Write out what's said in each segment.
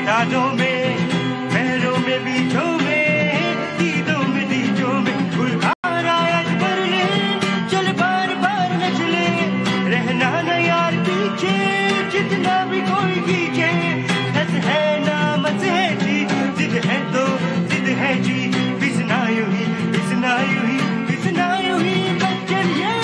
नादों में, पैरों में, बीचों में, दीदों में, दीजों में, गुलकार आयत पर ले, चल बार बार न चले, रहना न यार पीछे, जितना भी कोई खींचे, हंस है नाम से जी, जिद है तो जिद है जी, बिसना यूं ही, बिसना यूं ही, बिसना यूं ही, बस चलिए,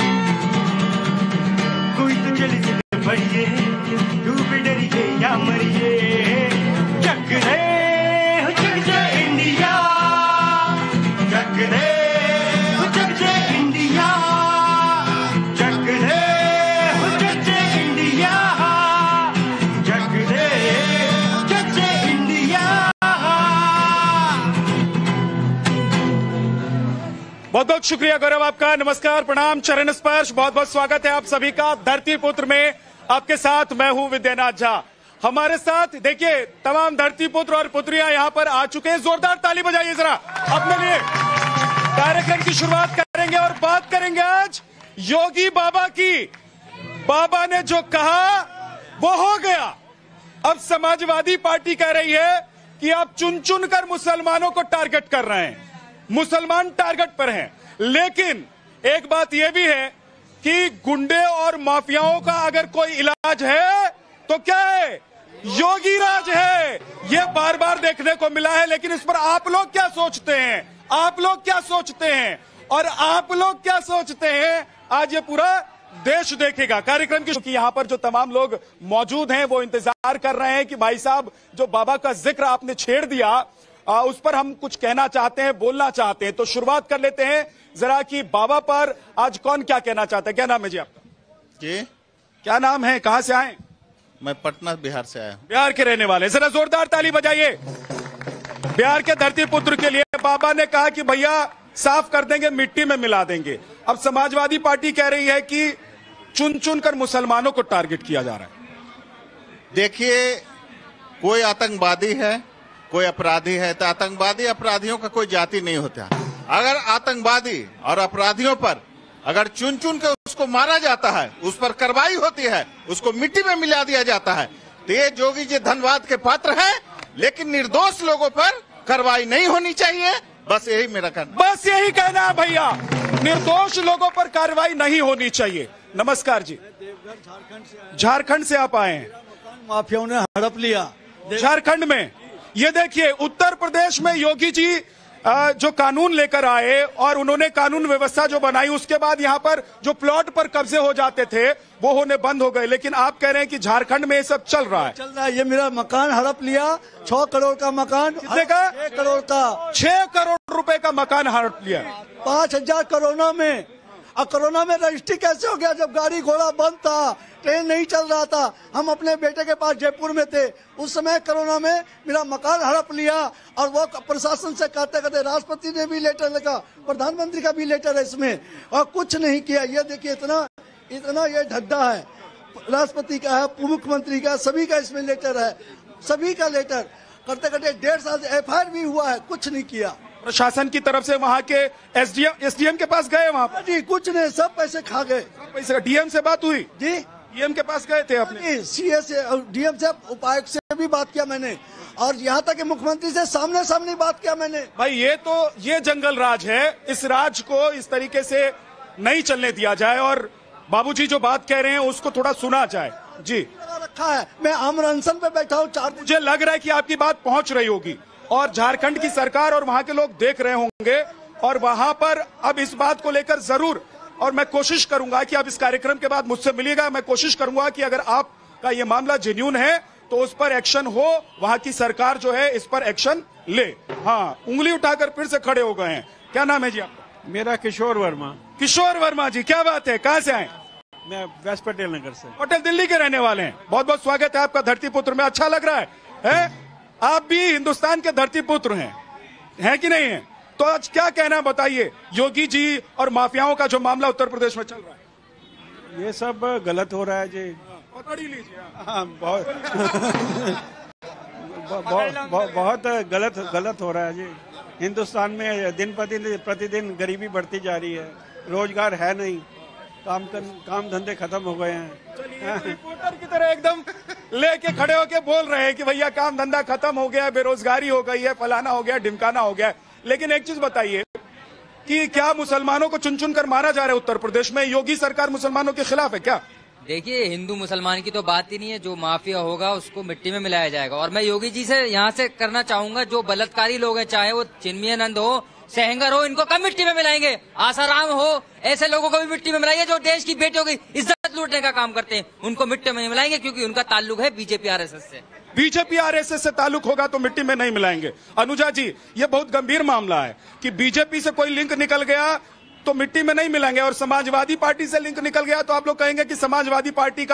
कोई तो चले जिद बढ़िए, डूबे डरिए या मरिए, जग रे हो जग जय इंडिया, जग रे हो जग जय इंडिया, जग रे हो जग जय इंडिया, जग रे हो जग जय इंडिया। बहुत बहुत शुक्रिया गौरव आपका। नमस्कार, प्रणाम, चरण स्पर्श, बहुत बहुत स्वागत है आप सभी का धरती पुत्र में। आपके साथ मैं हूं विद्यानाथ झा। हमारे साथ देखिए तमाम धरती पुत्र और पुत्रियां यहां पर आ चुके हैं। जोरदार ताली बजाइए जरा अपने लिए। कार्यक्रम की शुरुआत करेंगे और बात करेंगे आज योगी बाबा की। बाबा ने जो कहा वो हो गया। अब समाजवादी पार्टी कह रही है कि आप चुन चुन कर मुसलमानों को टारगेट कर रहे हैं, मुसलमान टारगेट पर हैं। लेकिन एक बात यह भी है कि गुंडे और माफियाओं का अगर कोई इलाज है तो क्या है? योगी राज है। यह बार बार देखने को मिला है। लेकिन इस पर आप लोग क्या सोचते हैं? आप लोग क्या सोचते हैं? और आप लोग क्या सोचते हैं? आज ये पूरा देश देखेगा। कार्यक्रम की यहां पर जो तमाम लोग मौजूद हैं वो इंतजार कर रहे हैं कि भाई साहब जो बाबा का जिक्र आपने छेड़ दिया उस पर हम कुछ कहना चाहते हैं, बोलना चाहते हैं। तो शुरुआत कर लेते हैं जरा कि बाबा पर आज कौन क्या कहना चाहता है। क्या नाम है जी आपका? जी, क्या नाम है? कहां से आए? मैं पटना बिहार से आया हूं। बिहार के रहने वाले। जरा जोरदार ताली बजाइए बिहार के धरती पुत्र के लिए। बाबा ने कहा कि भैया साफ कर देंगे, मिट्टी में मिला देंगे। अब समाजवादी पार्टी कह रही है कि चुन चुन कर मुसलमानों को टारगेट किया जा रहा है। देखिए, कोई आतंकवादी है, कोई अपराधी है, तो आतंकवादी अपराधियों का कोई जाति नहीं होता। अगर आतंकवादी और अपराधियों पर अगर चुन चुन के उसको मारा जाता है, उस पर कार्रवाई होती है, उसको मिट्टी में मिला दिया जाता है, तो ये जोगी जी धन्यवाद के पात्र है। लेकिन निर्दोष लोगों पर कार्रवाई नहीं होनी चाहिए। बस यही मेरा कहना। बस यही कहना है भैया, निर्दोष लोगों पर कार्रवाई नहीं होनी चाहिए। नमस्कार जी। झारखंड से आप आए हैं। माफियाओं ने हड़प लिया झारखंड में। ये देखिए उत्तर प्रदेश में योगी जी जो कानून लेकर आए और उन्होंने कानून व्यवस्था जो बनाई, उसके बाद यहाँ पर जो प्लॉट पर कब्जे हो जाते थे वो होने बंद हो गए। लेकिन आप कह रहे हैं कि झारखंड में ये सब चल रहा है। ये मेरा मकान हड़प लिया, 6 करोड़ का मकान। कितने का? 6 करोड़ का। 6 करोड़ रुपए का मकान हड़प लिया। 5,000 कोरोना में। और कोरोना में रजिस्ट्री कैसे हो गया जब गाड़ी घोड़ा बंद था, ट्रेन नहीं चल रहा था? हम अपने बेटे के पास जयपुर में थे, उस समय कोरोना में मेरा मकान हड़प लिया। और वो प्रशासन से कहते कहते राष्ट्रपति ने भी लेटर लिखा, प्रधानमंत्री का भी लेटर है इसमें, और कुछ नहीं किया। ये देखिए इतना ये ढड्डा है। राष्ट्रपति का है, मुख्यमंत्री का, सभी का इसमें लेटर है, सभी का लेटर करते करते 1.5 साल FIR भी हुआ है, कुछ नहीं किया। प्रशासन की तरफ से वहां के एसडीएम के पास गए? वहां पर जी कुछ नहीं, सब पैसे खा गए। पैसे डीएम से बात हुई? जी डीएम के पास गए थे अपने? सीए से, डीएम से, उपायुक्त से भी बात किया मैंने, और यहाँ तक कि मुख्यमंत्री से सामने सामने बात किया मैंने। भाई ये जंगल राज है। इस राज को इस तरीके से नहीं चलने दिया जाए और बाबूजी जो बात कह रहे हैं उसको थोड़ा सुना जाए। जी रखा है, मैं आमर अनशन पे बैठा हूँ 4 दिन। मुझे लग रहा है कि आपकी बात पहुंच रही होगी और झारखंड की सरकार और वहां के लोग देख रहे होंगे। और वहां पर अब इस बात को लेकर जरूर, और मैं कोशिश करूंगा कि अब इस कार्यक्रम के बाद मुझसे मिलिएगा, मैं कोशिश करूंगा कि अगर आपका ये मामला जेन्युइन है तो उस पर एक्शन हो, वहां की सरकार जो है इस पर एक्शन ले। हाँ, उंगली उठाकर फिर से खड़े हो गए हैं। क्या नाम है जी आपका? मेरा किशोर वर्मा। किशोर वर्मा जी, क्या बात है, कहां से आए? मैं वेस्ट पटेल नगर से। पटेल दिल्ली के रहने वाले हैं। बहुत बहुत स्वागत है आपका धरती पुत्र में। अच्छा लग रहा है? आप भी हिंदुस्तान के धरती पुत्र हैं कि नहीं है? तो आज क्या कहना है बताइए, योगी जी और माफियाओं का जो मामला उत्तर प्रदेश में चल रहा है? ये सब गलत हो रहा है जी। पकड़ ही लीजिए। हाँ, बहुत गलत हो रहा है जी। हिंदुस्तान में दिन प्रतिदिन गरीबी बढ़ती जा रही है, रोजगार है नहीं, काम धंधे खत्म हो गए हैं। रिपोर्टर की तरह एकदम लेके खड़े होके बोल रहे हैं कि भैया काम धंधा खत्म हो गया, बेरोजगारी हो गई है, फलाना हो गया, ढिमकाना हो गया। लेकिन एक चीज बताइए कि क्या मुसलमानों को चुन चुन कर मारा जा रहा है उत्तर प्रदेश में? योगी सरकार मुसलमानों के खिलाफ है क्या? देखिए, हिंदू मुसलमान की तो बात ही नहीं है। जो माफिया होगा उसको मिट्टी में मिलाया जाएगा। और मैं योगी जी से यहाँ से करना चाहूंगा, जो बलात्कारी लोग हैं, चाहे वो चिन्मयानंद हो, सेहंगर हो, इनको कब मिट्टी में मिलाएंगे? आसाराम हो, ऐसे लोगों को भी मिट्टी में मिलाइए जो देश की बेटियों की इज्जत लूटने का काम करते हैं। उनको मिट्टी में नहीं मिलाएंगे क्योंकि उनका ताल्लुक है बीजेपी आरएसएस से। बीजेपी आरएसएस से ताल्लुक होगा तो मिट्टी में नहीं मिलाएंगे। अनुजा जी, ये बहुत गंभीर मामला है कि बीजेपी से कोई लिंक निकल गया तो मिट्टी में नहीं मिलेंगे, और समाजवादी पार्टी से लिंक निकल गया तो आप लोग कहेंगे कि समाजवादी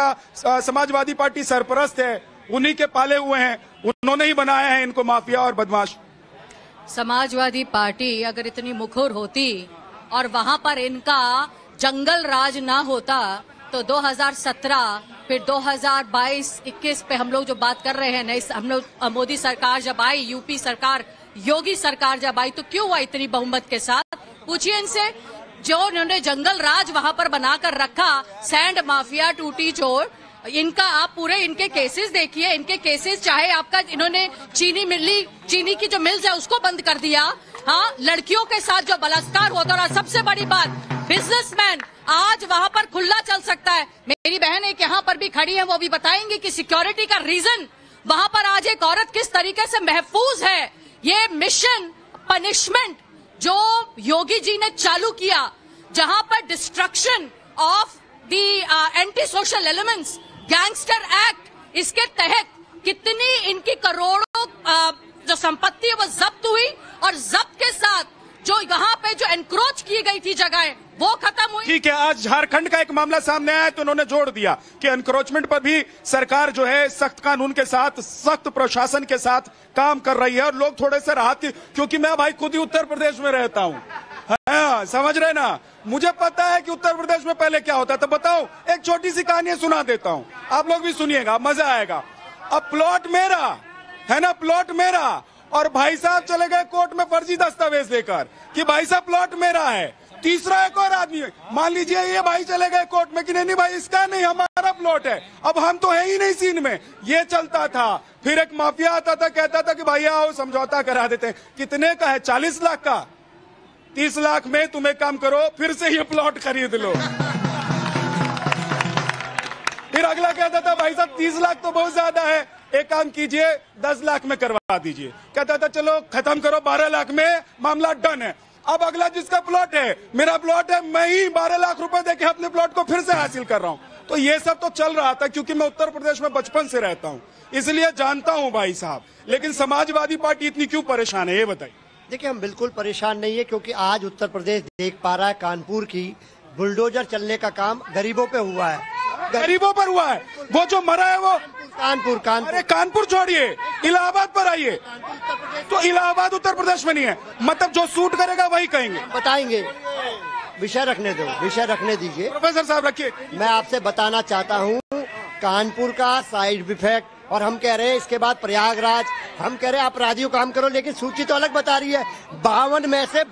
पार्टी सरपरस्त है, उन्हीं के पाले हुए हैं, उन्होंने ही बनाया है इनको माफिया और बदमाश। समाजवादी पार्टी अगर इतनी मुखर होती और वहां पर इनका जंगल राज ना होता तो 2017 फिर 2022-21 पे हम लोग जो बात कर रहे हैं ना, हम लोग मोदी सरकार जब आई, यूपी सरकार, योगी सरकार जब आई तो क्यों हुआ इतनी बहुमत के साथ? पूछिए इनसे। जो उन्होंने जंगल राज वहां पर बनाकर रखा, सैंड माफिया, टूटी चोर, इनका आप पूरे इनके केसेस देखिए। इनके केसेस, चाहे आपका इन्होंने चीनी की जो मिल्स है उसको बंद कर दिया, हाँ, लड़कियों के साथ जो बलात्कार होता रहा, सबसे बड़ी बात बिजनेसमैन आज वहां पर खुला चल सकता है। मेरी बहन एक यहाँ पर भी खड़ी है, वो भी बताएंगी कि सिक्योरिटी का रीजन वहां पर आज एक औरत किस तरीके से महफूज है। ये मिशन पनिशमेंट जो योगी जी ने चालू किया, जहां पर destruction of the anti social elements, gangster act, इसके तहत कितनी इनकी करोड़ों जो संपत्ति है वो जब्त हुई, और जब्त के साथ जो यहाँ पे जो एनक्रोच की गई थी जगह वो खत्म हुई। ठीक है, आज झारखंड का एक मामला सामने आया तो उन्होंने जोड़ दिया कि एनक्रोचमेंट पर भी सरकार जो है सख्त कानून के साथ, सख्त प्रशासन के साथ काम कर रही है, और लोग थोड़े से राहत, क्योंकि मैं भाई खुद ही उत्तर प्रदेश में रहता हूँ, हाँ, समझ रहे ना, मुझे पता है कि उत्तर प्रदेश में पहले क्या होता था। बताओ, एक छोटी सी कहानी सुना देता हूँ, आप लोग भी सुनिएगा, मजा आएगा। अब प्लॉट मेरा है ना, प्लॉट मेरा, और भाई साहब चले गए कोर्ट में फर्जी दस्तावेज लेकर कि भाई साहब प्लॉट मेरा है। तीसरा एक और आदमी, मान लीजिए ये भाई चले गए कोर्ट में कि नहीं भाई इसका नहीं, हमारा प्लॉट है, अब हम तो है ही नहीं सीन में। ये चलता था। फिर एक माफिया आता था, कहता था कि भैया आओ समझौता करा देते हैं। कितने का है? 40 लाख का। 30 लाख में तुम एक काम करो, फिर से ये प्लॉट खरीद लो। फिर अगला कहता था भाई साहब 30 लाख तो बहुत ज्यादा है, एक काम कीजिए 10 लाख में करवा दीजिए। कहता था चलो खत्म करो, 12 लाख में मामला डन है। अब अगला जिसका प्लॉट है, मेरा प्लॉट है, मैं ही 12 लाख रुपए देके अपने प्लॉट को फिर से हासिल कर रहा हूं। तो ये सब तो चल रहा था, क्योंकि मैं उत्तर प्रदेश में बचपन से रहता हूं, इसलिए जानता हूं भाई साहब। लेकिन समाजवादी पार्टी इतनी क्यों परेशान है, ये बताइए। देखिए, हम बिल्कुल परेशान नहीं है, क्योंकि आज उत्तर प्रदेश देख पा रहा है कानपुर की बुलडोजर चलने का काम गरीबों पे हुआ है। गरीबों पर हुआ है। वो जो मरा है वो कानपुर। अरे कानपुर छोड़िए, इलाहाबाद पर आइए। तो इलाहाबाद उत्तर प्रदेश में नहीं है, मतलब जो सूट करेगा वही कहेंगे, बताएंगे। विषय रखने दो, विषय रखने दीजिए। प्रोफेसर साहब रखिए। मैं आपसे बताना चाहता हूँ कानपुर का साइड इफेक्ट, और हम कह रहे हैं इसके बाद प्रयागराज, हम कह रहे हैं अपराधियों काम करो, लेकिन सूची तो अलग बता रही है। 52 में से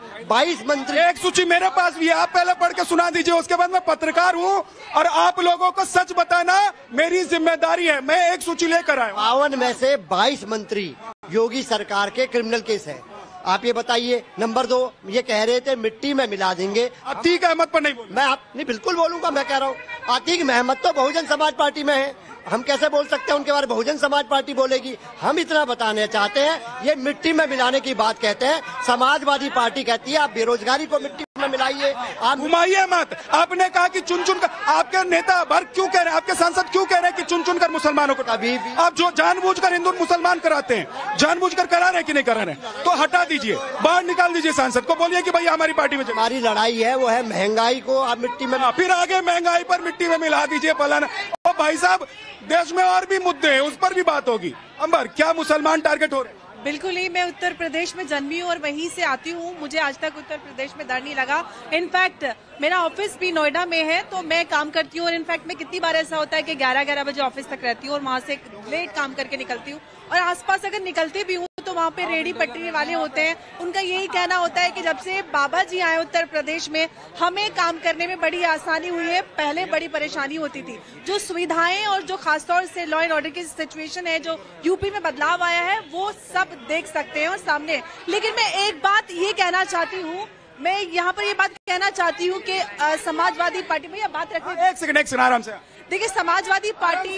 22 मंत्री। एक सूची मेरे पास भी है, आप पहले पढ़ के सुना दीजिए, उसके बाद मैं पत्रकार हूँ और आप लोगों को सच बताना मेरी जिम्मेदारी है। मैं एक सूची लेकर आया। 52 में से 22 मंत्री योगी सरकार के क्रिमिनल केस है। आप ये बताइए। नंबर 2, ये कह रहे थे मिट्टी में मिला देंगे। अतीक अहमद पर नहीं बोल, मैं आप नहीं बिल्कुल बोलूंगा। मैं कह रहा हूँ अतीक अहमद तो बहुजन समाज पार्टी में है, हम कैसे बोल सकते हैं उनके बारे में? बहुजन समाज पार्टी बोलेगी। हम इतना बताना चाहते हैं, ये मिट्टी में मिलाने की बात कहते हैं, समाजवादी पार्टी कहती है आप बेरोजगारी को मिट्टी में मिलाइए, आप घुमाइए मत। आपने कहा कि चुन चुन कर, आपके नेता भर क्यों कह रहे हैं, आपके सांसद क्यों कह रहे हैं कि चुन चुन कर मुसलमानों को? कभी भी आप जो जानबूझकर हिंदू मुसलमान कराते हैं, जानबूझकर करा रहे कि नहीं करा रहे, तो हटा दीजिए, बाहर निकाल दीजिए सांसद को, बोलिए कि भैया हमारी पार्टी में। हमारी लड़ाई है वो है महंगाई को आप मिट्टी में, फिर आगे महंगाई पर मिट्टी में मिला दीजिए फलाना। और भाई साहब देश में और भी मुद्दे हैं, उस पर भी बात होगी। अंबर, क्या मुसलमान टारगेट हो रहे हैं? बिल्कुल ही। मैं उत्तर प्रदेश में जन्मी हूँ और वहीं से आती हूँ। मुझे आज तक उत्तर प्रदेश में डर नहीं लगा। इनफैक्ट मेरा ऑफिस भी नोएडा में है, तो मैं काम करती हूँ, और इनफैक्ट मैं कितनी बार ऐसा होता है कि 11-11 बजे ऑफिस तक रहती हूँ और वहां से लेट काम करके निकलती हूँ, और आसपास अगर निकलती भी हूँ तो वहाँ पे रेडी पटरी वाले होते हैं, उनका यही कहना होता है कि जब से बाबा जी आए उत्तर प्रदेश में हमें काम करने में बड़ी आसानी हुई है, पहले बड़ी परेशानी होती थी। जो सुविधाएं और जो खासतौर से लॉ एंड ऑर्डर की सिचुएशन है, जो यूपी में बदलाव आया है, वो सब देख सकते हैं और सामने। लेकिन मैं एक बात ये कहना चाहती हूँ, मैं यहाँ पर ये बात कहना चाहती हूँ कि समाजवादी पार्टी, भैया बात रखिए, एक सेकंड आराम से। देखिए समाजवादी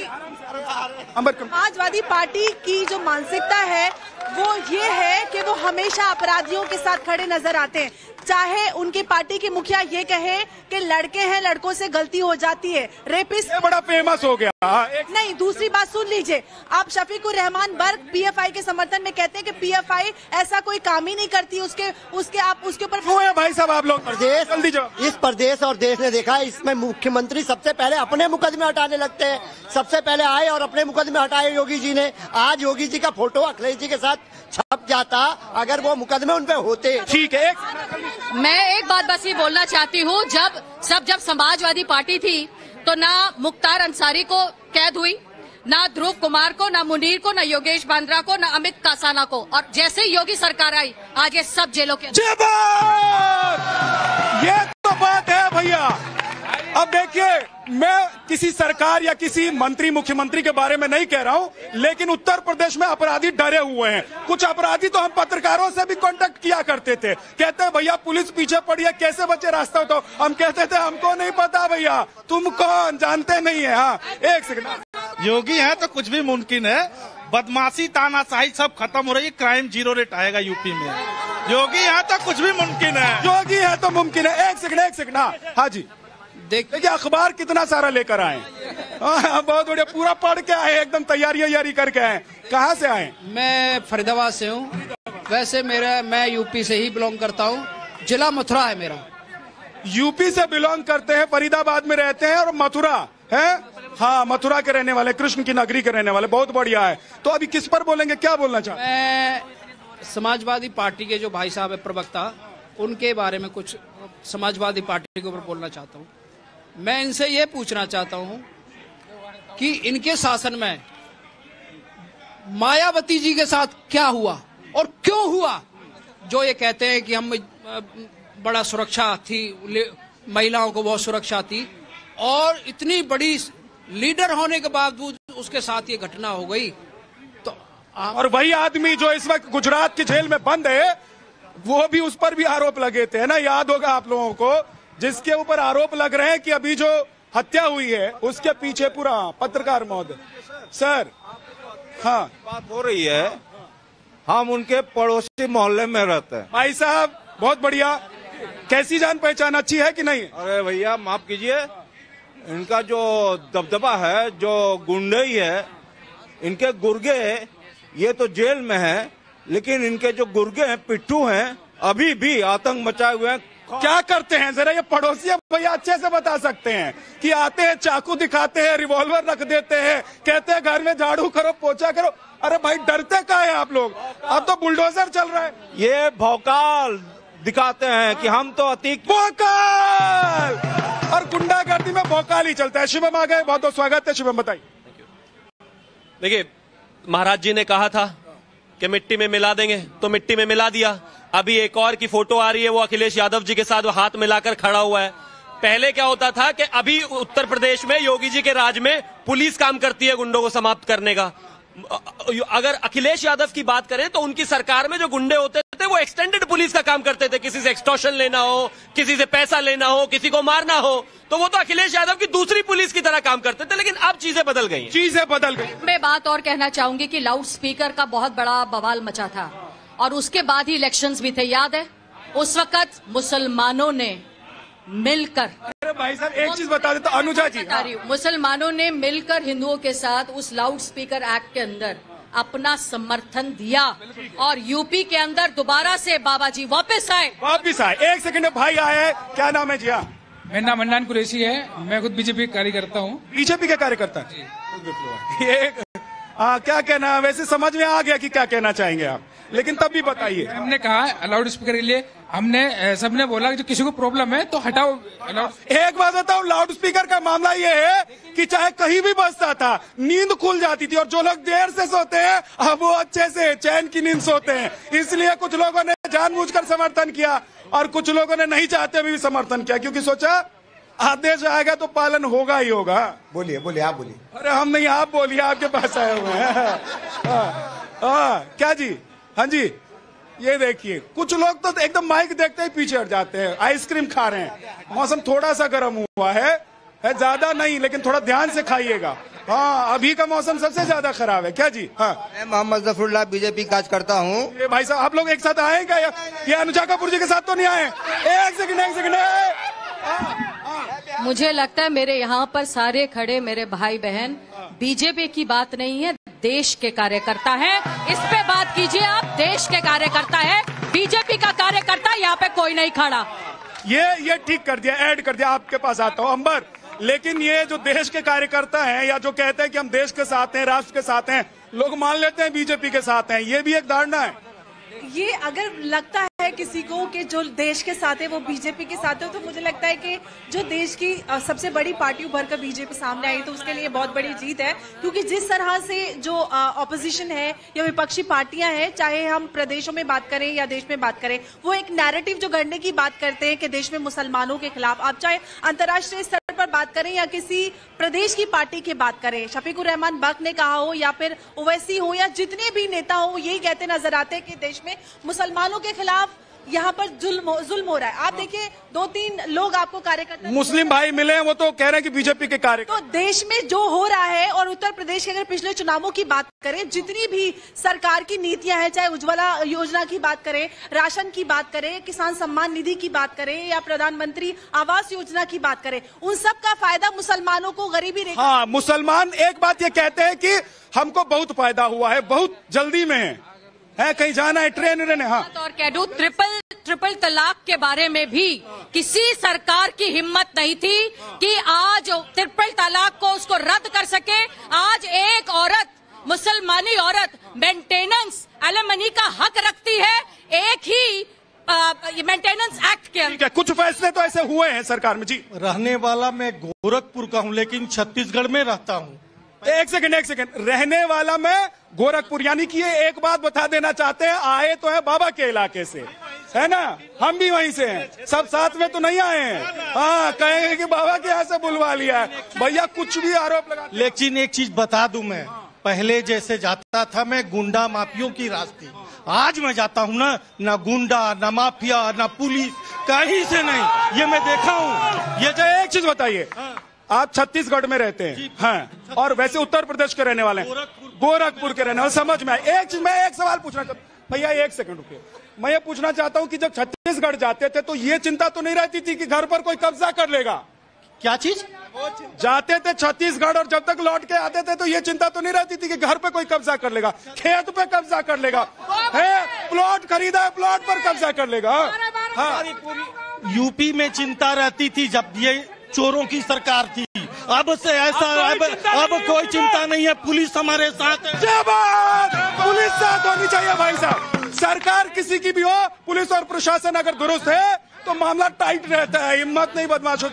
पार्टी की जो मानसिकता है वो ये है कि वो हमेशा अपराधियों के साथ खड़े नजर आते हैं। चाहे उनकी पार्टी की मुखिया ये कहे कि लड़के हैं, लड़कों से गलती हो जाती है, रेपिस्ट बड़ा फेमस हो गया। नहीं, दूसरी बात सुन लीजिए, आप शफीकुर रहमान बर्ग पीएफआई के समर्थन में कहते हैं कि पीएफआई ऐसा कोई काम ही नहीं करती, आप उसके ऊपर भाई साहब आप लोग इस प्रदेश और देश ने देखा है, इसमें मुख्यमंत्री सबसे पहले अपने मुकदमे हटाने लगते हैं। सबसे पहले आए और अपने मुकदमे हटाए योगी जी ने। आज योगी जी का फोटो अखिलेश जी के साथ छप जाता अगर वो मुकदमे उन पे होते। ठीक है, मैं एक बात बस ये बोलना चाहती हूँ, जब समाजवादी पार्टी थी तो ना मुख्तार अंसारी को कैद हुई, ना ध्रुव कुमार को, ना मुनीर को, ना योगेश बांद्रा को, ना अमित कासाना को, और जैसे ही योगी सरकार आई आज ये सब जेलों के अंदर। ये तो बात है भैया। अब देखिए, मैं किसी सरकार या किसी मंत्री मुख्यमंत्री के बारे में नहीं कह रहा हूं, लेकिन उत्तर प्रदेश में अपराधी डरे हुए हैं। कुछ अपराधी तो हम पत्रकारों से भी कांटेक्ट किया करते थे, कहते हैं भैया पुलिस पीछे पड़ी है, कैसे बचे रास्ता। तो हम कहते थे हमको नहीं पता भैया, तुम कौन, जानते नहीं है। हाँ, एक सेकंड। योगी है तो कुछ भी मुमकिन है। बदमाशी, तानाशाही सब खत्म हो रही है, क्राइम 0 रेट आएगा यूपी में। योगी है तो कुछ भी मुमकिन है। योगी है तो मुमकिन है। एक सेकंड। हाँ जी, देखिए अखबार कितना सारा लेकर आए। बहुत बढ़िया, पूरा पढ़ के आए, एकदम तैयारी करके आए। कहाँ से आए? मैं फरीदाबाद से हूँ। वैसे मैं यूपी से ही बिलोंग करता हूँ, जिला मथुरा है मेरा। यूपी से बिलोंग करते हैं, फरीदाबाद में रहते हैं और मथुरा है। हाँ, मथुरा के रहने वाले, कृष्ण की नगरी के रहने वाले, बहुत बढ़िया है। तो अभी किस पर बोलेंगे, क्या बोलना चाहते हैं? मैं समाजवादी पार्टी के जो भाई साहब है प्रवक्ता, उनके बारे में कुछ समाजवादी पार्टी के ऊपर बोलना चाहता हूँ। मैं इनसे ये पूछना चाहता हूं कि इनके शासन में मायावती जी के साथ क्या हुआ और क्यों हुआ, जो ये कहते हैं कि हम बड़ा सुरक्षा थी, महिलाओं को बहुत सुरक्षा थी, और इतनी बड़ी लीडर होने के बावजूद उसके साथ ये घटना हो गई। तो और वही आदमी जो इस वक्त गुजरात की जेल में बंद है, वो भी, उस पर भी आरोप लगे थे ना, याद होगा आप लोगों को, जिसके ऊपर आरोप लग रहे हैं कि अभी जो हत्या हुई है उसके पीछे पूरा पत्रकार महोदय सर। हाँ, बात हो रही है, हम उनके पड़ोसी मोहल्ले में रहते हैं। भाई साहब बहुत बढ़िया, कैसी जान पहचान अच्छी है कि नहीं? अरे भैया माफ कीजिए, इनका जो दबदबा है, जो गुंडई है, इनके गुर्गे ये तो जेल में है, लेकिन इनके जो गुर्गे हैं, पिट्ठू हैं, अभी भी आतंक मचाए हुए हैं। क्या करते हैं जरा ये पड़ोसी भैया अच्छे से बता सकते हैं कि आते हैं, चाकू दिखाते हैं, रिवॉल्वर रख देते हैं, कहते हैं घर में झाड़ू करो, पोछा करो। अरे भाई डरते क्या है आप लोग? अब तो बुलडोजर चल रहा है। ये भौकाल दिखाते हैं कि हम तो अतीक भौकाल, और गुंडागर्दी में भौकाल ही चलता है। शिवम आ गए, बहुत बहुत स्वागत है। शिवम बताइए। देखिए, महाराज जी ने कहा था कि मिट्टी में मिला देंगे, तो मिट्टी में मिला दिया। अभी एक और की फोटो आ रही है, वो अखिलेश यादव जी के साथ वो हाथ मिलाकर खड़ा हुआ है। पहले क्या होता था कि अभी उत्तर प्रदेश में योगी जी के राज में पुलिस काम करती है गुंडों को समाप्त करने का। अगर अखिलेश यादव की बात करें तो उनकी सरकार में जो गुंडे होते थे वो एक्सटेंडेड पुलिस का काम करते थे। किसी से एक्सटॉर्शन लेना हो, किसी से पैसा लेना हो, किसी को मारना हो, तो वो तो अखिलेश यादव की दूसरी पुलिस की तरह काम करते थे। लेकिन अब चीजें बदल गई। मैं बात और कहना चाहूंगी कि लाउड स्पीकर का बहुत बड़ा बवाल मचा था, और उसके बाद ही इलेक्शंस भी थे, याद है? उस वक्त मुसलमानों ने मिलकर, अरे भाई साहब एक चीज बता देता अनुजा जी, मुसलमानों ने मिलकर हिंदुओं के साथ उस लाउड स्पीकर एक्ट के अंदर अपना समर्थन दिया, और यूपी के अंदर दोबारा से बाबा जी वापस आए। एक सेकंड भाई आए, क्या नाम है जी? हाँ, मेरा नाम मन्नान कुरैशी है, मैं खुद बीजेपी कार्यकर्ता हूँ। बीजेपी का कार्यकर्ता? क्या कहना, वैसे समझ में आ गया कि क्या कहना चाहेंगे आप? लेकिन तब भी बताइए। हमने कहा लाउड स्पीकर के लिए, हमने सबने बोला कि जो किसी को प्रॉब्लम है तो हटाओ। एक बात बताओ, लाउड स्पीकर का मामला ये है कि चाहे कहीं भी बजता था नींद खुल जाती थी, और जो लोग देर से सोते हैं अब वो अच्छे से चैन की नींद सोते हैं। इसलिए कुछ लोगों ने जानबूझकर समर्थन किया और कुछ लोगों ने नहीं चाहते भी समर्थन किया, क्योंकि सोचा आदेश आएगा तो पालन होगा ही होगा। बोलिए बोलिए, आप बोलिए। अरे हम नहीं, आप बोलिए, आपके पास आए हुए हैं। क्या जी? हाँ जी, ये देखिए कुछ लोग तो एकदम माइक देखते ही पीछे हट जाते हैं, आइसक्रीम खा रहे हैं। मौसम थोड़ा सा गर्म हुआ है ज्यादा नहीं, लेकिन थोड़ा ध्यान से खाइएगा। हाँ, अभी का मौसम सबसे ज्यादा खराब है। क्या जी? हाँ, मैं मोहम्मद जफरुल्लाह, बीजेपी कार्यकर्ता हूँ। ये भाई साहब आप लोग एक साथ आए क्या? ये अनुजा कपूर जी के साथ तो नहीं आए? एक सेकंड। मुझे लगता है मेरे यहाँ पर सारे खड़े मेरे भाई बहन बीजेपी की बात नहीं है, देश के कार्यकर्ता है। इस पे बात कीजिए आप, देश के कार्यकर्ता है, बीजेपी का कार्यकर्ता यहाँ पे कोई नहीं खड़ा। ये ठीक कर दिया, ऐड कर दिया। आपके पास आता हूँ अंबर, लेकिन ये जो देश के कार्यकर्ता हैं या जो कहते हैं कि हम देश के साथ हैं, राष्ट्र के साथ हैं, लोग मान लेते हैं बीजेपी के साथ हैं, ये भी एक धारणा है। ये अगर लगता है किसी को कि जो देश के साथ है वो बीजेपी के साथ है, तो मुझे लगता है कि जो देश की सबसे बड़ी पार्टी उभर कर बीजेपी सामने आई तो उसके लिए बहुत बड़ी जीत है। क्योंकि जिस तरह से जो ऑपोजिशन है या विपक्षी पार्टियां हैं, चाहे हम प्रदेशों में बात करें या देश में बात करें, वो एक नैरेटिव जो गढ़ने की बात करते हैं कि देश में मुसलमानों के खिलाफ, आप चाहे अंतर्राष्ट्रीय स्तर पर बात करें या किसी प्रदेश की पार्टी की बात करें, शफीकुर रहमान बक ने कहा हो या फिर ओवैसी हो या जितने भी नेता हो, यही कहते नजर आते हैं कि देश में मुसलमानों के खिलाफ यहाँ पर जुल्म हो रहा है। आप देखिए 2-3 लोग आपको कार्यकर्ता मुस्लिम भाई मिले हैं, वो तो कह रहे हैं कि बीजेपी के कार्यकर्ता। तो देश में जो हो रहा है, और उत्तर प्रदेश के अगर पिछले चुनावों की बात करें, जितनी भी सरकार की नीतियां हैं, चाहे उज्ज्वला योजना की बात करें, राशन की बात करें, किसान सम्मान निधि की बात करें या प्रधानमंत्री आवास योजना की बात करें, उन सब का फायदा मुसलमानों को, गरीबी रेखा। हाँ, मुसलमान एक बात ये कहते हैं कि हमको बहुत फायदा हुआ है, बहुत जल्दी में है कहीं जाना है, ट्रेन। हाँ, और कह दूं ट्रिपल तलाक के बारे में भी किसी सरकार की हिम्मत नहीं थी कि आज ट्रिपल तलाक को उसको रद्द कर सके। आज एक औरत, मुसलमानी औरत, मेंटेनेंस एलिमनी का हक रखती है एक ही मेंटेनेंस एक्ट के अंदर। कुछ फैसले तो ऐसे हुए हैं सरकार में जी। रहने वाला मैं गोरखपुर का हूँ, लेकिन छत्तीसगढ़ में रहता हूँ। एक सेकंड, रहने वाला मैं गोरखपुर, यानी कि ये एक बात बता देना चाहते हैं, आए तो है बाबा के इलाके से, है ना? हम भी वहीं से हैं, सब साथ में तो नहीं आए हैं। हाँ, कहेंगे कि बाबा के यहाँ से बुलवा लिया है भैया, कुछ भी आरोप लगा। लेकिन एक चीज बता दूं, मैं पहले जैसे जाता था मैं गुंडा माफियों की रास्ते, आज मैं जाता हूँ ना गुंडा, ना माफिया, ना पुलिस, कहीं से नहीं। ये मैं देखा हूँ। ये जो एक चीज बताइए, आप छत्तीसगढ़ में रहते हैं, हाँ, और वैसे उत्तर प्रदेश के रहने वाले हैं, गोरखपुर के रहने वाले, समझ में आए। मैं एक सवाल पूछना चाहता हूँ भैया, एक सेकंड रुकिए। मैं ये पूछना चाहता हूँ कि जब छत्तीसगढ़ जाते थे तो ये चिंता तो नहीं रहती थी कि घर पर कोई कब्जा कर लेगा? क्या चीज? जाते थे छत्तीसगढ़ और जब तक लौट के आते थे तो ये चिंता तो नहीं रहती थी कि घर पे कोई कब्जा कर लेगा, खेत पे कब्जा कर लेगा, है प्लॉट खरीदा है प्लॉट पर कब्जा कर लेगा? हाँ, यूपी में चिंता रहती थी जब ये चोरों की सरकार थी। अब से ऐसा अब कोई चिंता नहीं है, पुलिस हमारे साथ है। पुलिस साथ होनी चाहिए भाई साहब। सरकार किसी की भी हो, पुलिस और प्रशासन अगर दुरुस्त है तो मामला टाइट रहता है, हिम्मत नहीं बदमाशों की।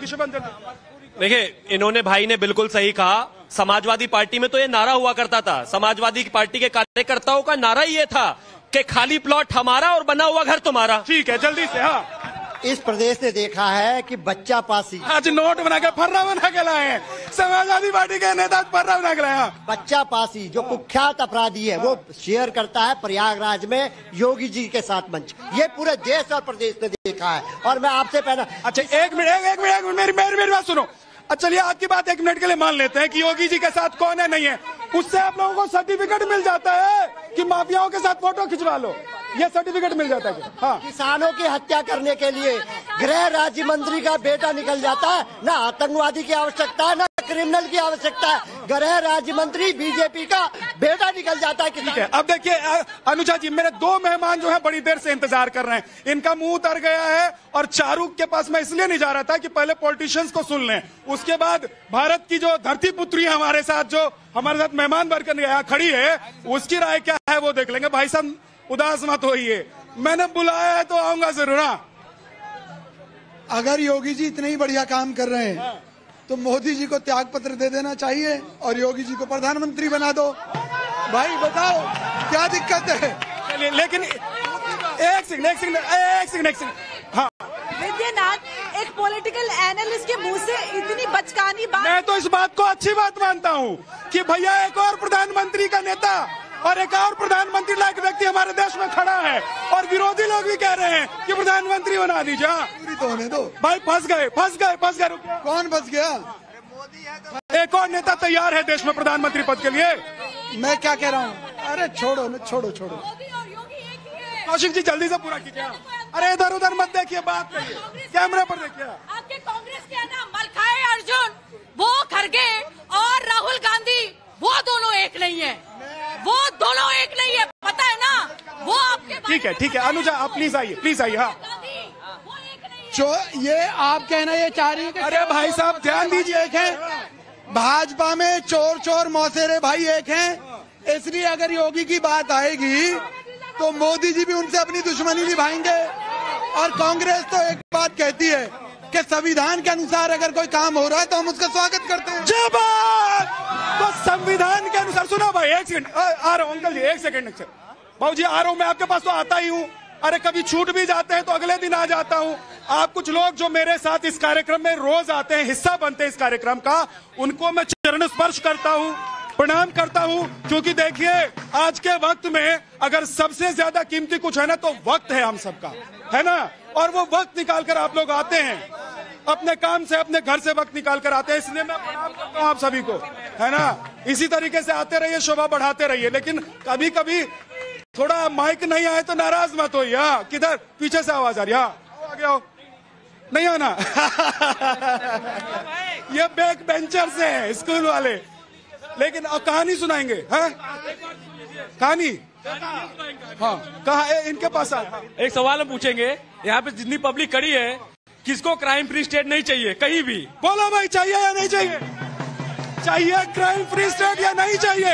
देखिए, इन्होंने भाई ने बिल्कुल सही कहा। समाजवादी पार्टी में तो ये नारा हुआ करता था, समाजवादी पार्टी के कार्यकर्ताओं का नारा ही ये था कि खाली प्लॉट हमारा और बना हुआ घर तुम्हारा। ठीक है, जल्दी से। हाँ, इस प्रदेश ने देखा है कि बच्चा पासी, आज नोट बना के फर्रा बना के लाए हैं, समाजवादी पार्टी के नेता फर्रा बना के लाए। बच्चा पासी जो कुख्यात अपराधी है वो शेयर करता है प्रयागराज में योगी जी के साथ मंच। ये पूरे देश और प्रदेश ने देखा है। और मैं आपसे पहला, अच्छा एक मिनट मेरी बात सुनो। चलिए आपकी बात एक मिनट के लिए मान लेते हैं कि योगी जी के साथ कौन है नहीं है, उससे आप लोगों को सर्टिफिकेट मिल जाता है कि माफियाओं के साथ फोटो खिंचवा लो, ये सर्टिफिकेट मिल जाता है। हाँ, किसानों की हत्या करने के लिए गृह राज्य मंत्री का बेटा निकल जाता है, ना आतंकवादी की आवश्यकता है, ना क्रिमिनल की आवश्यकता है, गृह राज्य मंत्री बीजेपी का बेटा निकल जाता है। ठीक है, अब देखिए अनुजा जी, मेरे 2 मेहमान जो है बड़ी देर से इंतजार कर रहे हैं, इनका मुंह उतर गया है और चारूक के पास मैं इसलिए नहीं जा रहा था कि पहले पॉलिटिशियंस को सुन लें, उसके बाद भारत की जो धरती पुत्री है हमारे साथ, जो हमारे साथ मेहमान बनकर यहाँ खड़ी है, उसकी राय क्या है वो देख लेंगे। भाई साहब उदास मत होइए, मैंने बुलाया है तो आऊंगा जरूर। अगर योगी जी इतने ही बढ़िया काम कर रहे हैं तो मोदी जी को त्याग पत्र दे देना चाहिए और योगी जी को प्रधानमंत्री बना दो। भाई बताओ क्या दिक्कत है? लेकिन एक सेकंड हाँ, विद्यानाथ, एक पॉलिटिकल एनालिस्ट के मुंह से इतनी बचकानी बात। मैं तो इस बात को अच्छी बात मानता हूँ कि भैया एक और प्रधानमंत्री का नेता और एक और प्रधानमंत्री लायक व्यक्ति हमारे देश में खड़ा है और विरोधी लोग भी कह रहे हैं कि प्रधानमंत्री बना दीजिए। तो होने दो भाई, फंस गए। कौन फंस गया? एक और नेता तैयार है देश में प्रधानमंत्री पद के लिए। मैं क्या कह रहा हूँ? अरे छोड़ो। कौशिक जी जल्दी से पूरा कीजिए। अरे इधर उधर मत देखिए, बात करिए, कैमरे पर देखिए। आपके कांग्रेस के ना मलखाए अर्जुन, वो खड़गे और राहुल गांधी, वो दोनों एक नहीं है, पता है ना? वो आपके ठीक है अनुजा, आप प्लीज आइए। हाँ, ये आप कहना ये चाह रही है? अरे भाई साहब ध्यान दीजिए। एक है भाजपा में चोर मौसेरे भाई एक हैं, इसलिए अगर योगी की बात आएगी तो मोदी जी भी उनसे अपनी दुश्मनी निभाएंगे। और कांग्रेस तो एक बात कहती है कि संविधान के अनुसार अगर कोई काम हो रहा है तो हम उसका स्वागत करते हैं। तो संविधान के अनुसार सुनो भाई, एक सेकंड आ रहा हूँ अंकल जी, एक सेकंड बाबू जी आ रहा हूँ। मैं आपके पास तो आता ही हूँ, अरे कभी छूट भी जाते हैं तो अगले दिन आ जाता हूँ। आप कुछ लोग जो मेरे साथ इस कार्यक्रम में रोज आते हैं, हिस्सा बनते हैं इस कार्यक्रम का, उनको मैं चरण स्पर्श करता हूँ, प्रणाम करता हूँ। क्योंकि देखिए आज के वक्त में अगर सबसे ज्यादा कीमती कुछ है ना तो वक्त है हम सबका, है ना? और वो वक्त निकाल कर आप लोग आते हैं, अपने काम से अपने घर से वक्त निकाल कर आते हैं, इसलिए मैं प्रणाम करता हूँ आप सभी को, है ना? इसी तरीके से आते रहिए, शोभा बढ़ाते रहिए। लेकिन कभी कभी थोड़ा माइक नहीं आए तो नाराज मत होइए। हाँ, किधर पीछे से आवाज आ रही है? हाँ, आगे आओ। नहीं आना ये बैक बेंचर्स हैं स्कूल वाले। लेकिन अब कहानी सुनाएंगे। हाँ, कहानी हाँ, कहा इनके पास एक सवाल हम पूछेंगे, यहाँ पे जितनी पब्लिक खड़ी है, किसको क्राइम फ्री स्टेट नहीं चाहिए कहीं भी? बोलो भाई, चाहिए या नहीं चाहिए? चाहिए क्राइम फ्री स्टेट या नहीं चाहिए?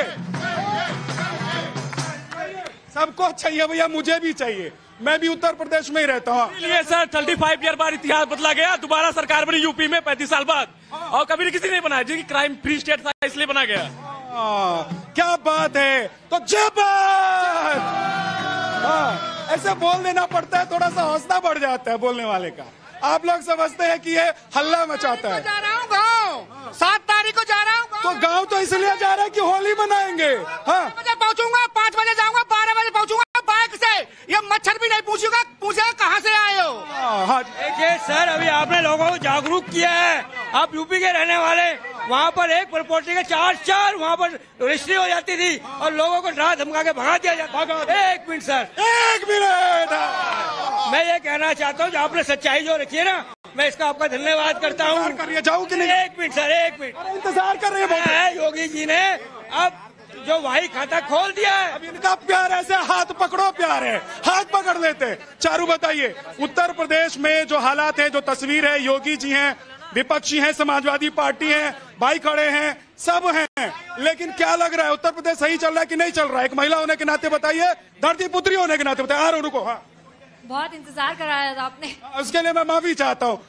सबको चाहिए भैया, मुझे भी चाहिए, मैं भी उत्तर प्रदेश में ही रहता हूँ। इसलिए सर 35 ईयर बाद इतिहास बदला गया, दोबारा सरकार बनी यूपी में 35 साल बाद, और कभी किसी ने बनाया जिनकी क्राइम फ्री स्टेट था, इसलिए बना गया। क्या बात है, तो जय बात। ऐसे बोल देना पड़ता है, थोड़ा सा हौसला बढ़ जाता है बोलने वाले का। आप लोग समझते हैं कि ये हल्ला मचाता है। जा रहा हूँ गाँव, 7 तारीख को जा रहा हूँ। तो गाँव तो इसलिए जा रहा है कि होली मनाएंगे। हाँ, 5 बजे पहुँचूंगा, 5 बजे जाऊंगा, 12 बजे पहुँचूंगा बाइक से। ये मच्छर भी नहीं पूछेगा कहाँ से आए हो। हाँ, देखिए सर, अभी आपने लोगों को जागरूक किया है। आप यूपी के रहने वाले, वहाँ पर एक प्रॉपर्टी के 4 वहाँ पर रजिस्ट्री हो जाती थी और लोगों को डरा धमका के भगा दिया जाता। एक मिनट सर, 1 मिनट। मैं ये कहना चाहता हूँ, जो आपने सच्चाई जो रखी है ना, मैं इसका आपका धन्यवाद करता हूँ। करिए, जाऊँ कि नहीं? 1 मिनट सर, 1 मिनट इंतजार कर रहे हैं। योगी जी ने अब जो वही खाता खोल दिया है। अब इनका प्यार ऐसे हाथ पकड़ो प्यार है, हाथ पकड़ लेते। चारू बताइए, उत्तर प्रदेश में जो हालात है, जो तस्वीर है, योगी जी हैं, विपक्षी हैं, समाजवादी पार्टी है, भाई खड़े हैं, सब हैं, लेकिन क्या लग रहा है उत्तर प्रदेश सही चल रहा है कि नहीं चल रहा है? एक महिला होने के नाते बताइए, धरती पुत्री होने के नाते बताइए। आ रहा हूं, रुको। हाँ, बहुत इंतजार कराया था आपने। उसके लिए मैं माफी चाहता हूँ,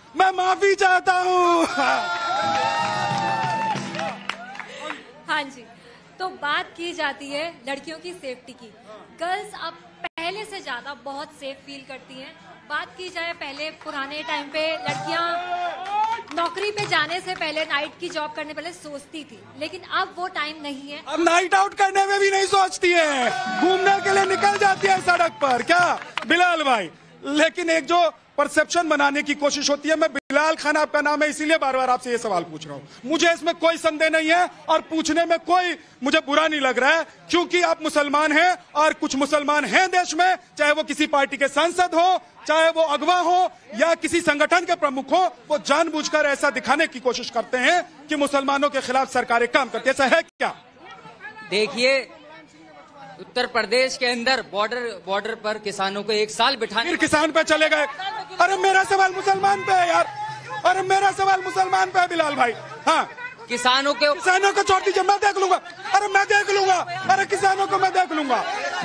हाँ जी, तो बात की जाती है लड़कियों की सेफ्टी की। गर्ल्स अब पहले से ज्यादा बहुत सेफ फील करती हैं। बात की जाए पहले पुराने टाइम पे लड़कियां नौकरी पे जाने से पहले, नाइट की जॉब करने पहले सोचती थी, लेकिन अब वो टाइम नहीं है। अब नाइट आउट करने में भी नहीं सोचती है, घूमने के लिए निकल जाती है सड़क पर। क्या बिलाल भाई? लेकिन एक जो परसेप्शन बनाने की कोशिश होती है, मैं बिलाल खान आपका नाम है इसीलिए बार बार आपसे ये सवाल पूछ रहा हूँ। मुझे इसमें कोई संदेह नहीं है और पूछने में कोई मुझे बुरा नहीं लग रहा है, क्योंकि आप मुसलमान हैं और कुछ मुसलमान हैं देश में, चाहे वो किसी पार्टी के सांसद हो, चाहे वो अगवा हो या किसी संगठन के प्रमुख हो, वो जानबूझकर ऐसा दिखाने की कोशिश करते हैं कि मुसलमानों के खिलाफ सरकारें काम करती है। ऐसा है क्या? देखिए, उत्तर प्रदेश के अंदर बॉर्डर पर किसानों को 1 साल बिठाने, फिर किसान पे चले गए। अरे मेरा सवाल मुसलमान पे है यार, अरे मेरा सवाल मुसलमान पे है बिलाल भाई। हाँ, किसानों को छोड़ दीजिए, मैं देख लूंगा। अरे मैं देख लूंगा, अरे किसानों को मैं देख लूंगा।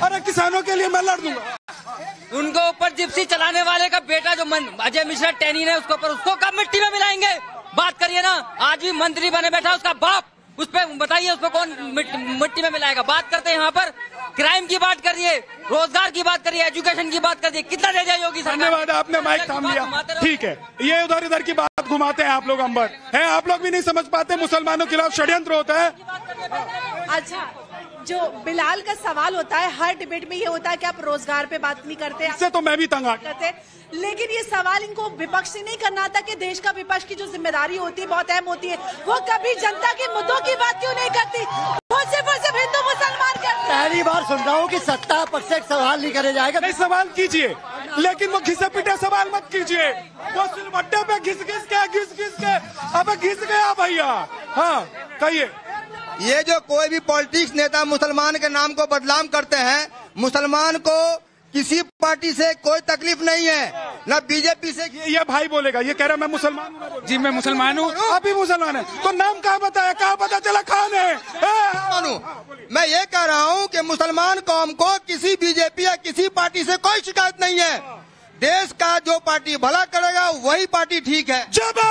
अरे किसानों के लिए मैं लड़ दूंगा। उनको ऊपर जिप्सी चलाने वाले का बेटा जो अजय मिश्रा टैनी ने उसके ऊपर, उसको कब मिट्टी में मिलाएंगे? बात करिए ना, आज भी मंत्री बने बैठा उसका बाप, उस पर बताइए, उस पर कौन मिट्टी में मिलाएगा? बात करते हैं यहाँ पर क्राइम की बात करिए, रोजगार की बात करिए, एजुकेशन की बात करिए, कितना दे जाए योगी सरकार? धन्यवाद, आपने माइक थाम लिया। ठीक है, ये उधर इधर की बात घुमाते हैं आप लोग अंबर है, आप लोग भी नहीं समझ पाते मुसलमानों के खिलाफ षड्यंत्र होता है। अच्छा, जो बिलाल का सवाल होता है हर डिबेट में ये होता है कि आप रोजगार पे बात नहीं करते, इससे तो मैं भी तंग आ करते, लेकिन ये सवाल इनको विपक्ष से नहीं करना आता कि देश का विपक्ष की जो जिम्मेदारी होती है बहुत अहम होती है, वो कभी जनता के मुद्दों की बात क्यों नहीं करती? वो सिर्फ हिंदू मुसलमान करते। पहली बार सुन रहा हूँ कि सत्ता पर से सवाल नहीं करे जाएगा। नहीं, सवाल कीजिए, लेकिन वो घिसे पिटे सवाल मत कीजिए। वो सिलबट्टे पे घिस के अब घिस गया भैया। हाँ कहिए। ये जो कोई भी पॉलिटिक्स नेता मुसलमान के नाम को बदनाम करते हैं, मुसलमान को किसी पार्टी से कोई तकलीफ नहीं है, न बीजेपी से। ये भाई बोलेगा, ये कह रहा मैं मुसलमान हूँ। जी मैं मुसलमान हूँ। आप भी मुसलमान है तो नाम कहाँ बताया, कहाँ पता चला खान है? मैं ये कह रहा हूँ कि मुसलमान कौम को किसी बीजेपी या किसी पार्टी से कोई शिकायत नहीं है। देश का जो पार्टी भला करेगा वही पार्टी ठीक है।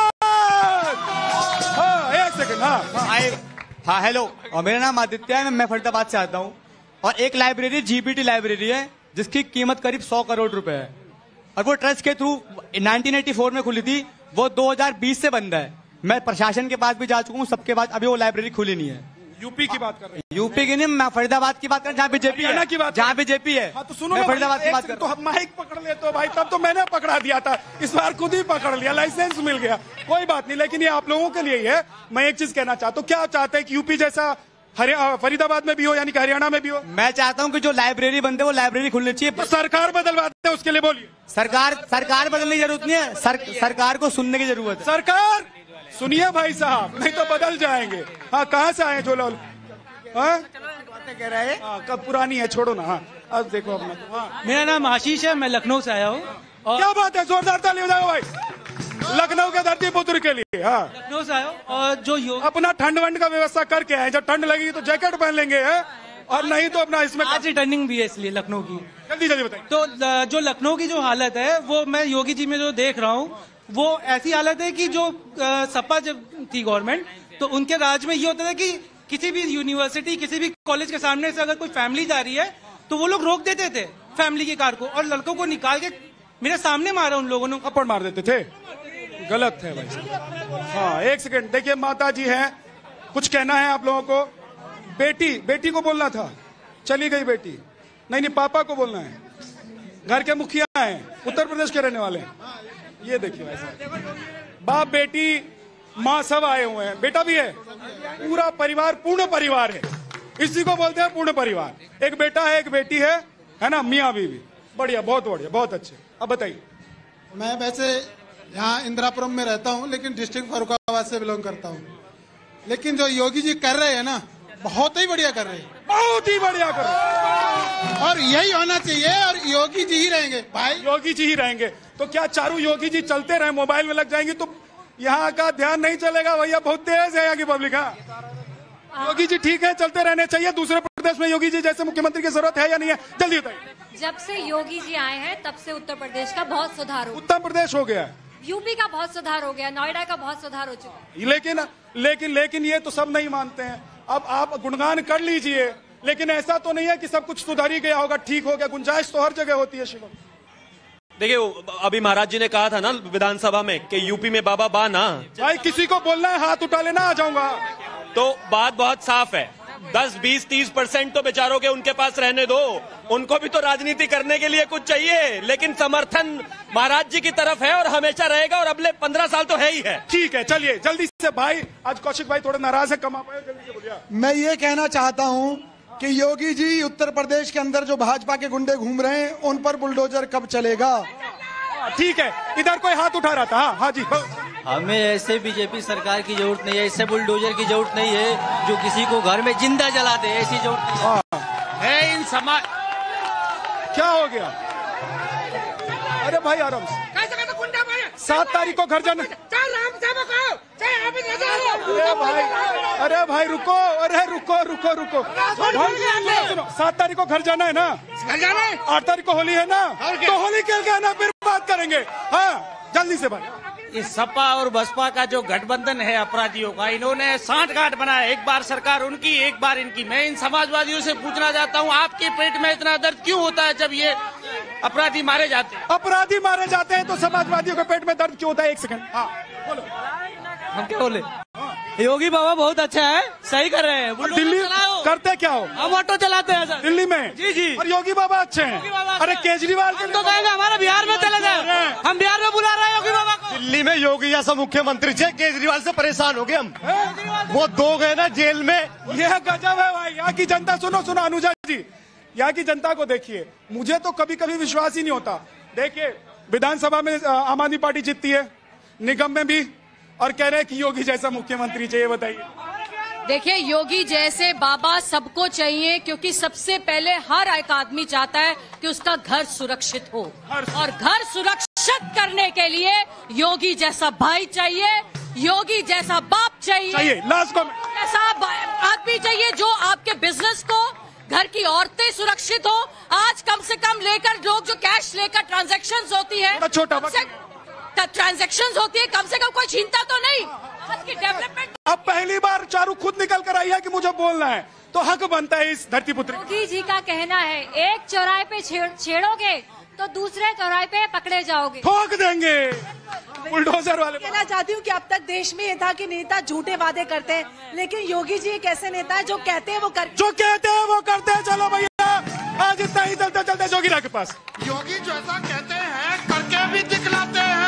एक सेकंड। हाँ हेलो, और मेरा नाम आदित्य है, मैं फरीदाबाद से आता हूँ। और एक लाइब्रेरी जीबीटी लाइब्रेरी है जिसकी कीमत करीब 100 करोड़ रुपए है, और वो ट्रस्ट के थ्रू 1984 में खुली थी, वो 2020 से बंद है। मैं प्रशासन के पास भी जा चुका हूँ, सबके पास, अभी वो लाइब्रेरी खुली नहीं है। यूपी की बात कर रहे हैं? यूपी की नहीं, मैं फरीदाबाद की बात कर रहा हूँ, जहाँ बीजेपी है, जहाँ बीजेपी है। हाँ तो सुनो, मैं फरीदाबाद की बात कर रहा हूँ। तो माइक पकड़ ले तो भाई, तब तो मैंने पकड़ा दिया था, इस बार खुद ही पकड़ लिया, लाइसेंस मिल गया, कोई बात नहीं। लेकिन ये आप लोगों के लिए ही है। मैं एक चीज कहना चाहता हूँ, क्या चाहते हैं कि यूपी जैसा फरीदाबाद में भी हो, यानी कि हरियाणा में भी हो? मैं चाहता हूँ कि जो लाइब्रेरी बंद है वो लाइब्रेरी खुलनी चाहिए। तो सरकार बदलवाते हैं, उसके लिए बोलिए। सरकार बदलने की जरूरत नहीं है, सरकार को सुनने की जरूरत है। सरकार सुनिए भाई साहब, नहीं तो बदल जाएंगे। हाँ कहाँ से आए जो लोग? कह रहे हैं कब पुरानी है, छोड़ो ना। हाँ अब देखो अपना। हाँ मेरा नाम आशीष है, मैं लखनऊ से आया हूँ। क्या बात है, जोरदार ताली बजाओ भाई लखनऊ के धरती पुत्र के लिए। हाँ लखनऊ से आया हूँ, और जो अपना ठंड वंड का व्यवस्था करके आए, जब ठंड लगेगी तो जैकेट पहन लेंगे है? और नहीं तो अपना इसमें आज रिटर्निंग भी है, इसलिए लखनऊ की। जल्दी बताइए। तो जो लखनऊ की जो हालत है, वो मैं योगी जी में जो देख रहा हूँ, वो ऐसी हालत है कि जो सपा जब थी गवर्नमेंट, तो उनके राज में ये होता था कि किसी भी यूनिवर्सिटी, किसी भी कॉलेज के सामने से अगर कोई फैमिली जा रही है तो वो लोग रोक देते थे फैमिली की कार को, और लड़कों को निकाल के मेरे सामने मारा उन लोगों ने, थप्पड़ मार देते थे। गलत है भाई। हाँ एक सेकंड, देखिए माता जी हैं, कुछ कहना है आप लोगों को? बेटी को बोलना था, चली गई बेटी। नहीं पापा को बोलना है। घर के मुखिया हैं, उत्तर प्रदेश के रहने वाले हैं। ये देखिए भाई साहब, बाप बेटी माँ सब आए हुए हैं, बेटा भी है, पूरा परिवार, पूर्ण परिवार है, इसी को बोलते हैं पूर्ण परिवार। एक बेटा है, एक बेटी है ना, मियाँ बीवी। बढ़िया, बहुत बढ़िया, बहुत अच्छे। अब बताइए। मैं वैसे यहाँ इंदिरापुरम में रहता हूँ, लेकिन डिस्ट्रिक्ट फर्रुखाबाद से बिलोंग करता हूँ। लेकिन जो योगी जी कर रहे हैं ना, बहुत ही बढ़िया कर रहे हैं, बहुत ही बढ़िया कर रहे हैं, और यही होना चाहिए, और योगी जी ही रहेंगे भाई, योगी जी ही रहेंगे। तो क्या चारों योगी जी चलते रहे, मोबाइल में लग जाएंगे तो यहाँ का ध्यान नहीं चलेगा? भैया बहुत तेज है यहाँ की पब्लिक। योगी जी ठीक है, चलते रहने चाहिए। दूसरे प्रदेश में योगी जी जैसे मुख्यमंत्री की जरूरत है या नहीं है? जल्दी बताइए। जब से योगी जी आए हैं तब से उत्तर प्रदेश का बहुत सुधार हो गया। उत्तर प्रदेश हो गया, यूपी का बहुत सुधार हो गया, नोएडा का बहुत सुधार हो चुका है। लेकिन ये तो सब नहीं मानते हैं। अब आप गुणगान कर लीजिए, लेकिन ऐसा तो नहीं है कि सब कुछ सुधार ही गया होगा, ठीक हो गया। गुंजाइश तो हर जगह होती है। शिवम देखिए, अभी महाराज जी ने कहा था ना विधानसभा में कि यूपी में बाबा बा ना। भाई किसी को बोलना है हाथ उठा लेना, आ जाऊंगा। तो बात बहुत साफ है, 10, 20, 30% तो बेचारों के उनके पास रहने दो, उनको भी तो राजनीति करने के लिए कुछ चाहिए। लेकिन समर्थन महाराज जी की तरफ है और हमेशा रहेगा, और अगले 15 साल तो है ही है। ठीक है, चलिए जल्दी से। भाई आज कौशिक भाई थोड़े नाराज है, कम आ पाए, जल्दी से बोलिए। मैं ये कहना चाहता हूँ कि योगी जी उत्तर प्रदेश के अंदर जो भाजपा के गुंडे घूम रहे हैं, उन पर बुलडोजर कब चलेगा? ठीक है, इधर कोई हाथ उठा रहा था। हाँ जी। हमें ऐसे बीजेपी सरकार की जरूरत नहीं है, ऐसे बुलडोजर की जरूरत नहीं है जो किसी को घर में जिंदा जला दे, ऐसी जरूरत है। इन समाज क्या हो गया? अरे भाई आराम से। 7 तारीख को घर जाना। अरे भाई रुको, अरे रुको भाई, सुनो 7 तारीख को घर जाना है ना, घर जाना है, 8 तारीख को होली है ना, तो होली खेल के आना, फिर बात करेंगे। हाँ जल्दी से भाई। इस सपा और बसपा का जो गठबंधन है अपराधियों का, इन्होंने सांठगांठ बनाया, एक बार सरकार उनकी एक बार इनकी। मैं इन समाजवादियों से पूछना चाहता हूँ, आपके पेट में इतना दर्द क्यों होता है जब ये अपराधी मारे जाते हैं? अपराधी मारे जाते हैं तो समाजवादियों के पेट में दर्द क्यों होता है? 1 सेकंड। हाँ बोलो। हम क्या बोले? योगी बाबा बहुत अच्छा है, सही कर रहे हैं। दिल्ली करते क्या हो? हम ऑटो चलाते हैं सर। दिल्ली में? जी। और योगी बाबा अच्छे हैं। अरे केजरीवाल तो कहेंगे हमारे बिहार में चले जाए, हम बिहार में बुला रहे हैं योगी बाबा को। दिल्ली में योगी जैसा मुख्यमंत्री थे, केजरीवाल से परेशान हो गए हम। वो 2 गए ना जेल में। यह गजब है भाई। यहाँ की जनता, सुनो अनुजा जी, यहाँ की जनता को देखिए, मुझे तो कभी कभी विश्वास ही नहीं होता। देखिए विधानसभा में आम आदमी पार्टी जीतती है, निगम में भी, और कह रहे हैं कि योगी जैसा मुख्यमंत्री चाहिए। बताइए। देखिए योगी जैसे बाबा सबको चाहिए, क्योंकि सबसे पहले हर एक आदमी चाहता है कि उसका घर सुरक्षित हो, और घर सुरक्षित करने के लिए योगी जैसा भाई चाहिए, योगी जैसा बाप चाहिए, लास्ट को ऐसा आदमी चाहिए जो आपके बिजनेस को, घर की औरतें सुरक्षित हो। आज कम से कम लेकर लोग जो कैश लेकर ट्रांजैक्शंस होती है, छोटा ट्रांजैक्शंस होती है, कम से कम कोई छीनता तो नहीं। आज की डेवलपमेंट। अब पहली बार चारू खुद निकल कर आई है कि मुझे बोलना है, तो हक बनता है इस धरती पुत्री। योगी जी का कहना है, एक चौराहे पे छेड़ोगे तो दूसरे चौराहे पे पकड़े जाओगे, ठोक देंगे बुलडोजर वाले। कहना चाहती हूँ कि अब तक देश में ये था कि नेता झूठे वादे करते हैं, लेकिन योगी जी एक ऐसे नेता है जो कहते हैं वो करते हैं। चलो भैया आज इतना ही, चलते चलते जोगीरा के पास। योगी जैसा कहते हैं करके भी दिखलाते हैं।